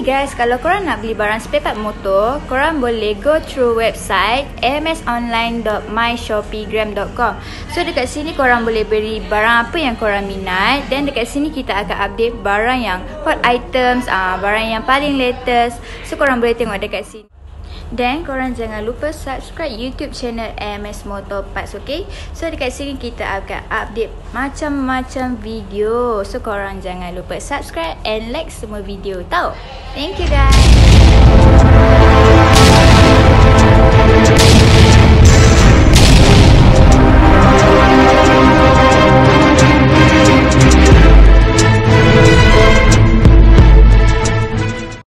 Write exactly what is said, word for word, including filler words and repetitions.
ni guys, kalau korang nak beli barang spare part motor, korang boleh go through website m s online dot my shopee gram dot com. So dekat sini korang boleh beli barang apa yang korang minat, dan dekat sini kita akan update barang yang hot items, ah, barang yang paling latest. So korang boleh tengok dekat sini. Dan korang jangan lupa subscribe YouTube channel M S Motor Parts, okay? So dekat sini kita akan update macam-macam video. So korang jangan lupa subscribe and like semua video tau. Thank you guys.